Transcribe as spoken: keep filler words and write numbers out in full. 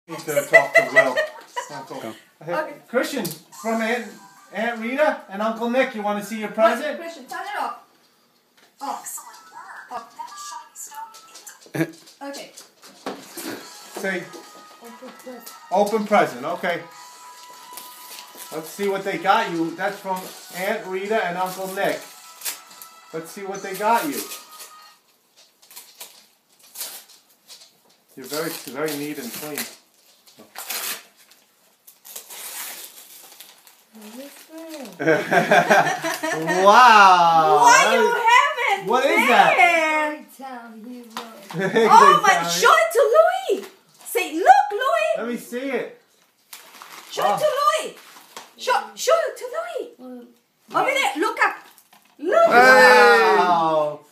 He's going to talk to Will. Uncle. Go. Hey, Christian, from Aunt, Aunt Rita and Uncle Nick, you want to see your present? Christian, turn it off. Off. Off. Okay. Say, open present, okay. Let's see what they got you. That's from Aunt Rita and Uncle Nick. Let's see what they got you. You're very, very neat and clean. Wow! What you having? What is that? that? Oh my! Show it to Louis. Say, look, Louis. Let me see it. Show Oh. it to Louis. Show, show it to Louis. Over there. Look up. Look. Wow!